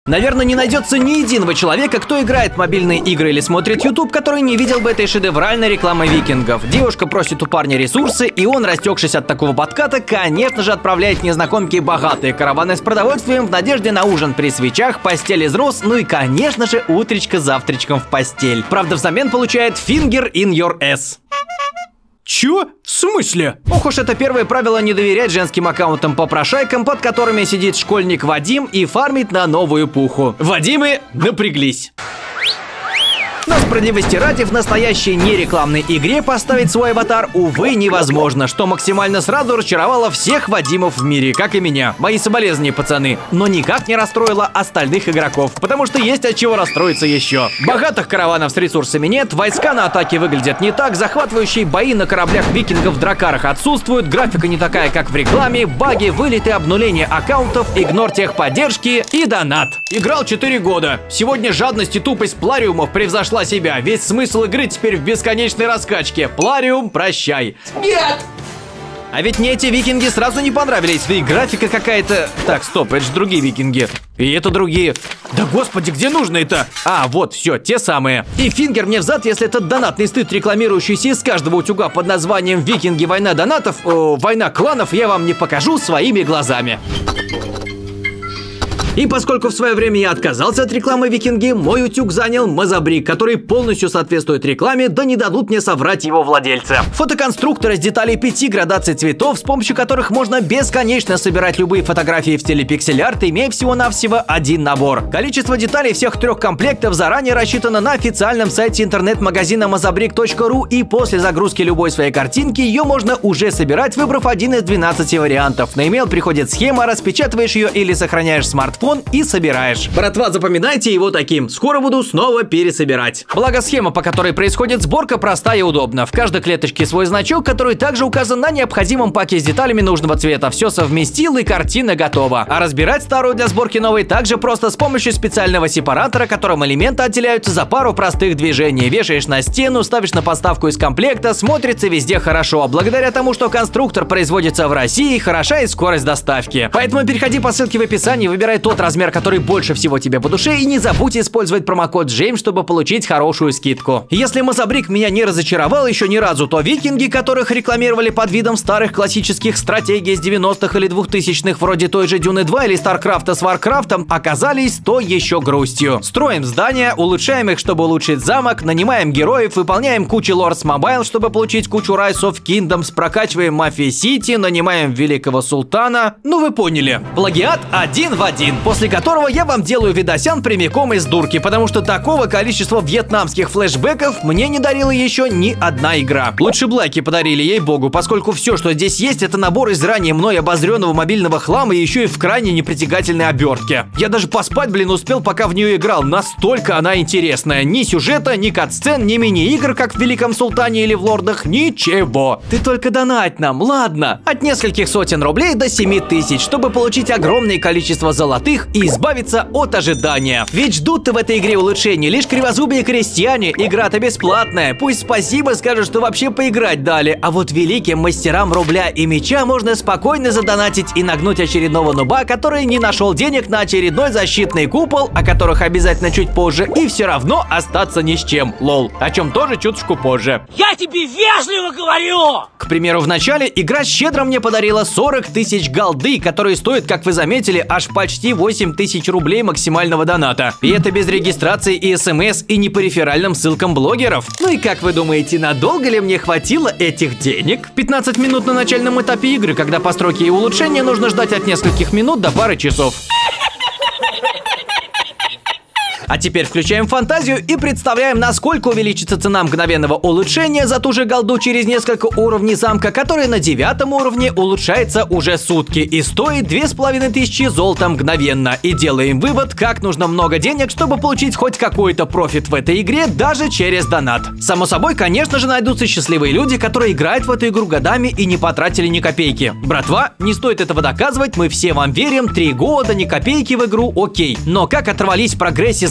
Наверное, не найдется ни единого человека, кто играет в мобильные игры или смотрит YouTube, который не видел бы этой шедевральной рекламы викингов. Девушка просит у парня ресурсы, и он, растекшись от такого подката, конечно же, отправляет незнакомке богатые караваны с продовольствием в надежде на ужин при свечах, постель из роз, ну и, конечно же, утречка завтрачком в постель. Правда, взамен получает finger in your ass. Чё? В смысле? Ох уж это первое правило не доверять женским аккаунтам-попрошайкам, под которыми сидит школьник Вадим и фармит на новую пуху. Вадимы, напряглись. Но справедливости ради, в настоящей нерекламной игре поставить свой аватар, увы, невозможно, что максимально сразу разочаровало всех Вадимов в мире, как и меня. Мои соболезнования, пацаны. Но никак не расстроило остальных игроков, потому что есть от чего расстроиться еще. Богатых караванов с ресурсами нет, войска на атаке выглядят не так, захватывающие бои на кораблях викингов в дракарах отсутствуют, графика не такая, как в рекламе, баги, вылеты, обнуление аккаунтов, игнор техподдержки и донат. Играл 4 года. Сегодня жадность и тупость плариумов превзошла себя. Весь смысл игры теперь в бесконечной раскачке. Плариум, прощай. Нет! А ведь мне эти викинги сразу не понравились. Да и графика какая-то... Так, стоп, это же другие викинги. И это другие. Да господи, где нужно это? А, вот, все, те самые. И фингер мне взад, если этот донатный стыд, рекламирующийся из каждого утюга под названием «Викинги. Война донатов», «Война кланов», я вам не покажу своими глазами. И поскольку в свое время я отказался от рекламы викинги, мой утюг занял Мозабрик, который полностью соответствует рекламе, да не дадут мне соврать его владельца. Фотоконструктор из деталей 5 градаций цветов, с помощью которых можно бесконечно собирать любые фотографии в стиле пиксель-арт, имея всего-навсего один набор. Количество деталей всех 3 комплектов заранее рассчитано на официальном сайте интернет-магазина mozabric.ru, и после загрузки любой своей картинки ее можно уже собирать, выбрав один из 12 вариантов. На email приходит схема, распечатываешь ее или сохраняешь в смартфон и собираешь. Братва, запоминайте его таким. Скоро буду снова пересобирать. Благо, схема, по которой происходит сборка, проста и удобна. В каждой клеточке свой значок, который также указан на необходимом паке с деталями нужного цвета. Все совместил, и картина готова. А разбирать старую для сборки новой также просто с помощью специального сепаратора, которым элементы отделяются за пару простых движений. Вешаешь на стену, ставишь на подставку из комплекта, смотрится везде хорошо. Благодаря тому, что конструктор производится в России, хороша и скорость доставки. Поэтому переходи по ссылке в описании, выбирай тот размер, который больше всего тебе по душе, и не забудь использовать промокод JAMES, чтобы получить хорошую скидку. Если Мозабрик меня не разочаровал еще ни разу, то викинги, которых рекламировали под видом старых классических стратегий с 90-х или 2000-х, вроде той же Дюны 2 или Старкрафта с Варкрафтом, оказались то еще грустью. Строим здания, улучшаем их, чтобы улучшить замок, нанимаем героев, выполняем кучу Lords Mobile, чтобы получить кучу Rise of Kingdoms, прокачиваем Mafia City, нанимаем Великого Султана. Ну вы поняли. Плагиат один в один. После которого я вам делаю видосян прямиком из дурки, потому что такого количества вьетнамских флешбеков мне не дарила еще ни одна игра. Лучше Блэки подарили, ей-богу, поскольку все, что здесь есть, это набор из ранее мной обозренного мобильного хлама, и еще и в крайне непритягательной обертке. Я даже поспать, блин, успел, пока в нее играл, настолько она интересная. Ни сюжета, ни катсцен, ни мини-игр, как в Великом Султане или в Лордах, ничего. Ты только донать нам, ладно? От нескольких сотен рублей до 7000, чтобы получить огромное количество золотых и избавиться от ожидания. Ведь ждут-то в этой игре улучшений лишь кривозубые крестьяне. Игра-то бесплатная. Пусть спасибо скажут, что вообще поиграть дали. А вот великим мастерам рубля и меча можно спокойно задонатить и нагнуть очередного нуба, который не нашел денег на очередной защитный купол, о которых обязательно чуть позже, и все равно остаться ни с чем. Лол. О чем тоже чуточку позже. Я тебе вежливо говорю! К примеру, в начале игра щедро мне подарила 40 тысяч голды, которые стоят, как вы заметили, аж почти 8000 рублей максимального доната. И это без регистрации и смс, и не по реферальным ссылкам блогеров. Ну и как вы думаете, надолго ли мне хватило этих денег? 15 минут на начальном этапе игры, когда постройки и улучшения нужно ждать от нескольких минут до пары часов. А теперь включаем фантазию и представляем, насколько увеличится цена мгновенного улучшения за ту же голду через несколько уровней замка, который на 9 уровне улучшается уже сутки и стоит 2500 золота мгновенно. И делаем вывод, как нужно много денег, чтобы получить хоть какой-то профит в этой игре, даже через донат. Само собой, конечно же, найдутся счастливые люди, которые играют в эту игру годами и не потратили ни копейки. Братва, не стоит этого доказывать, мы все вам верим, 3 года, ни копейки в игру, окей. Но как оторвались в прогрессе за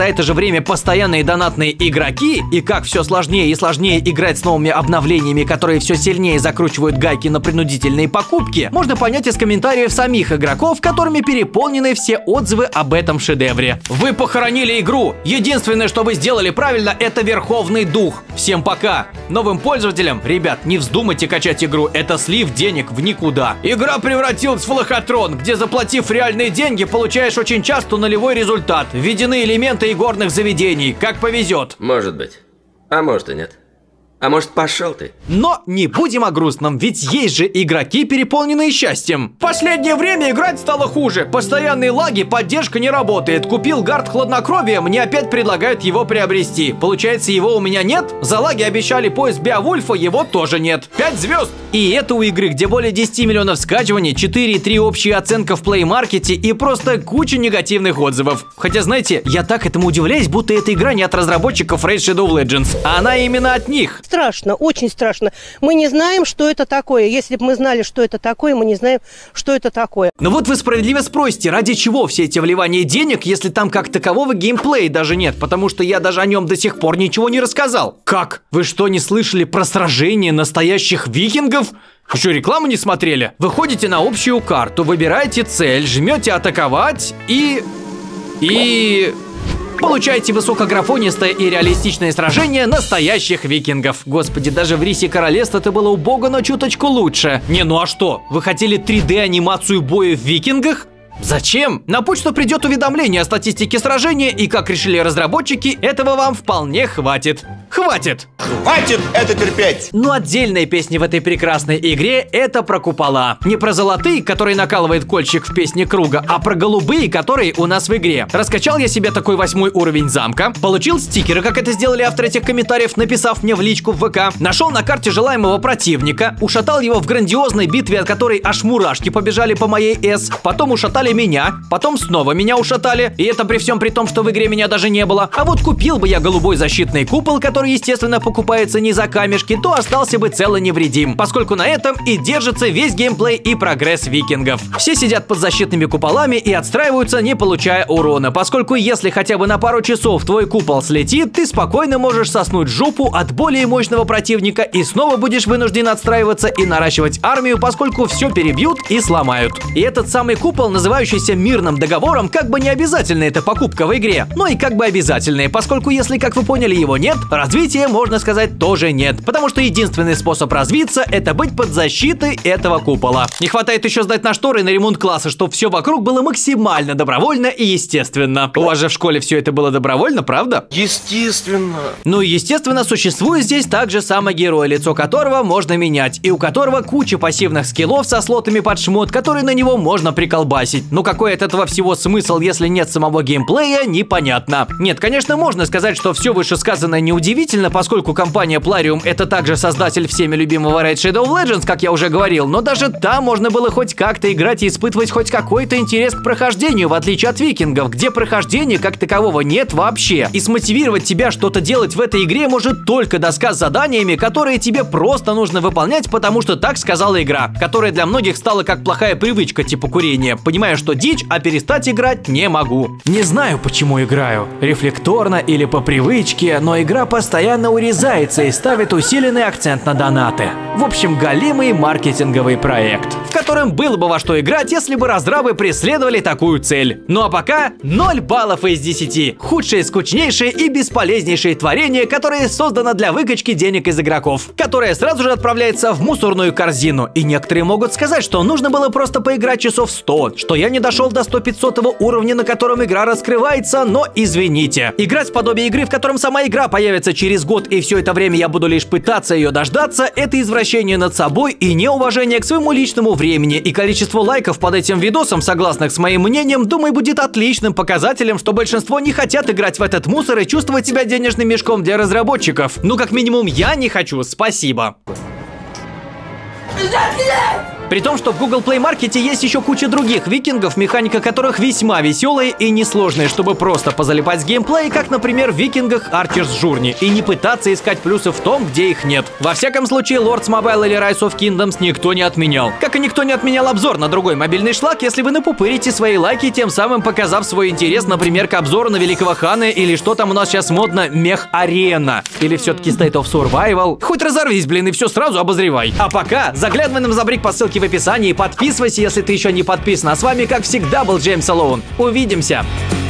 за это же время постоянные донатные игроки, и как все сложнее и сложнее играть с новыми обновлениями, которые все сильнее закручивают гайки на принудительные покупки, можно понять из комментариев самих игроков, которыми переполнены все отзывы об этом шедевре. Вы похоронили игру. Единственное, что вы сделали правильно, это Верховный Дух. Всем пока. Новым пользователям, ребят, не вздумайте качать игру, это слив денег в никуда. Игра превратилась в лохотрон, где, заплатив реальные деньги, получаешь очень часто нулевой результат. Введены элементы игорных заведений, как повезет. Может быть. А может и нет. А может, пошел ты? Но не будем о грустном, ведь есть же игроки, переполненные счастьем. В последнее время играть стало хуже. Постоянные лаги, поддержка не работает. Купил гард хладнокровия, мне опять предлагают его приобрести. Получается, его у меня нет? За лаги обещали поиск Беовульфа, его тоже нет. 5 звезд. И это у игры, где более 10 миллионов скачиваний, 4,3 общая оценка в плей-маркете и просто куча негативных отзывов. Хотя, знаете, я так этому удивляюсь, будто эта игра не от разработчиков Raid Shadow Legends, а она именно от них. Страшно, очень страшно. Мы не знаем, что это такое. Если бы мы знали, что это такое, мы не знаем, что это такое. Но вот вы справедливо спросите, ради чего все эти вливания денег, если там как такового геймплея даже нет, потому что я даже о нем до сих пор ничего не рассказал. Как? Вы что, не слышали про сражение настоящих викингов? Вы что, рекламу не смотрели? Выходите на общую карту, выбираете цель, жмете атаковать и... Получаете высокографонистое и реалистичное сражение настоящих викингов. Господи, даже в Рисе Королевства это было убого, но чуточку лучше. Не, ну а что? Вы хотели 3D анимацию боя в викингах? Зачем? На почту придет уведомление о статистике сражения, и, как решили разработчики, этого вам вполне хватит. Хватит! Хватит это терпеть! Но отдельная песня в этой прекрасной игре — это про купола. Не про золотые, которые накалывает кольчик в песне Круга, а про голубые, которые у нас в игре. Раскачал я себе такой 8 уровень замка, получил стикеры, как это сделали авторы этих комментариев, написав мне в личку в ВК, нашел на карте желаемого противника, ушатал его в грандиозной битве, от которой аж мурашки побежали по моей S, потом ушатали меня, потом снова меня ушатали, и это при всем при том, что в игре меня даже не было. А вот купил бы я голубой защитный купол, который, естественно, покупается не за камешки, то остался бы цел и невредим, поскольку на этом и держится весь геймплей и прогресс викингов. Все сидят под защитными куполами и отстраиваются, не получая урона, поскольку если хотя бы на пару часов твой купол слетит, ты спокойно можешь соснуть жопу от более мощного противника и снова будешь вынужден отстраиваться и наращивать армию, поскольку все перебьют и сломают. И этот самый купол, называющийся мирным договором, как бы не обязательно эта покупка в игре, но и как бы обязательная, поскольку если, как вы поняли, его нет, развития, можно сказать, тоже нет, потому что единственный способ развиться — это быть под защитой этого купола. Не хватает еще сдать на шторы и на ремонт класса, чтобы все вокруг было максимально добровольно и естественно. У вас же в школе все это было добровольно, правда? Естественно. Ну и естественно, существует здесь также самый герой, лицо которого можно менять, и у которого куча пассивных скиллов со слотами под шмот, которые на него можно приколбасить. Но какой от этого всего смысл, если нет самого геймплея, непонятно. Нет, конечно, можно сказать, что все вышесказанное неудивительно, поскольку компания Plarium — это также создатель всеми любимого Raid Shadow Legends, как я уже говорил, но даже там можно было хоть как-то играть и испытывать хоть какой-то интерес к прохождению, в отличие от викингов, где прохождения как такового нет вообще. И смотивировать тебя что-то делать в этой игре может только доска с заданиями, которые тебе просто нужно выполнять, потому что так сказала игра, которая для многих стала как плохая привычка типа курения. Понимаю, что дичь, а перестать играть не могу. Не знаю, почему играю, рефлекторно или по привычке, но игра постоянно урезается и ставит усиленный акцент на донаты. В общем, голимый маркетинговый проект, в котором было бы во что играть, если бы разрабы преследовали такую цель. Ну а пока 0 баллов из 10. Худшее, скучнейшее и бесполезнейшее творение, которое создано для выкачки денег из игроков, которое сразу же отправляется в мусорную корзину. И некоторые могут сказать, что нужно было просто поиграть часов 100, что я не дошел до 100-500 уровня, на котором игра раскрывается, но извините. Играть в подобие игры, в котором сама игра появится через год, и все это время я буду лишь пытаться ее дождаться, это извращение над собой и неуважение к своему личному времени. И количество лайков под этим видосом, согласных с моим мнением, думаю, будет отличным показателем, что большинство не хотят играть в этот мусор и чувствовать себя денежным мешком для разработчиков. Ну, как минимум, я не хочу, спасибо. Заткнись! При том, что в Google Play Market есть еще куча других викингов, механика которых весьма веселая и несложная, чтобы просто позалипать с геймплей, как, например, в викингах Archer's Journey, и не пытаться искать плюсы в том, где их нет. Во всяком случае, Lords Mobile или Rise of Kingdoms никто не отменял. Как и никто не отменял обзор на другой мобильный шлак, если вы напупырите свои лайки, тем самым показав свой интерес, например, к обзору на Великого Хана или что там у нас сейчас модно, Мех-арена. Или все-таки State of Survival. Хоть разорвись, блин, и все сразу обозревай. А пока, заглядывай на Мозабрик по ссылке в описании, подписывайся, если ты еще не подписан. А с вами, как всегда, был Джеймс Алоун. Увидимся!